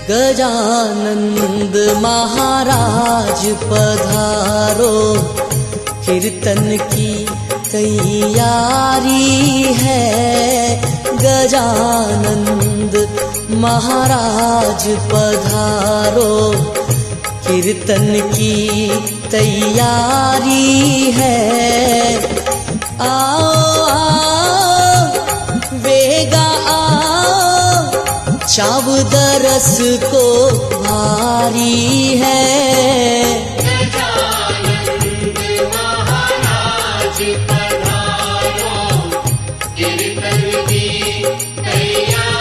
गजानंद महाराज पधारो, कीर्तन की तैयारी है। गजानंद महाराज पधारो, कीर्तन की तैयारी है। आओ आओ वेगा आओ, चाव दरस को भारी है। गजानंद महाराज पधारो, कीर्तन की तैयारी